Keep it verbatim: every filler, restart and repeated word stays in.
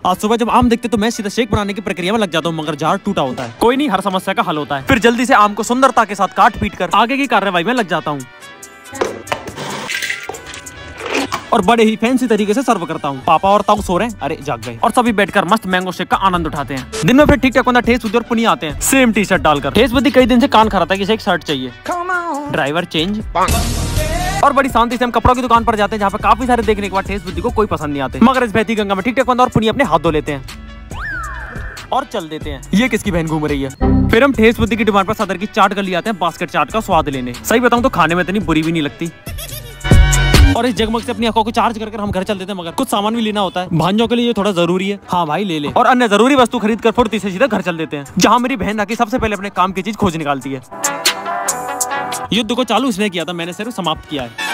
आज सुबह जब आम देखते तो मैं सीधा शेक बनाने की प्रक्रिया में लग जाता हूँ, मगर जार टूटा होता है। कोई नहीं, हर समस्या का हल होता है। फिर जल्दी से आम को सुंदरता के साथ काट पीट कर आगे की कार्रवाई में लग जाता हूँ और बड़े ही फैंसी तरीके से सर्व करता हूँ। पापा और ताऊ सो रहे हैं, अरे जाग गए, और सभी बैठकर मस्त मैंगो शेक का आनंद उठाते हैं। दिन में फिर ठीक ठाक बंदा ठेस बुद्धि और पुनिया आते हैं सेम टी शर्ट डालकर। ठेस बुद्धि कई दिन से कान खा रहा था कि एक शर्ट चाहिए, ड्राइवर चेंज, और बड़ी शांति से हम कपड़ों की दुकान पर जाते हैं जहाँ पे काफी सारे देखने के बाद ठेस बुद्धि को कोई पसंद नहीं आते। मगर इस बहती गंगा में ठीक ठाक बंदा और पुनिया अपने हाथ धो लेते हैं और चल देते हैं। ये किसकी बहन घूम रही है। फिर हम ठेस बुद्धि की डिमांड पर सदर की चाट कर ले आते हैं बास्केट चाट का स्वाद लेने। सही बताऊं तो खाने में इतनी बुरी भी नहीं लगती, और इस जगमग से अपनी आंखों को चार्ज करके हम घर चल देते हैं। मगर कुछ सामान भी लेना होता है, भांजों के लिए ये थोड़ा जरूरी है। हाँ भाई ले ले, और अन्य जरूरी वस्तु खरीद कर फुर्ती से सीधा घर चल देते हैं, जहाँ मेरी बहन आके सबसे पहले अपने काम की चीज खोज निकालती है। युद्ध को चालू इसने किया था, मैंने सिर्फ समाप्त किया है।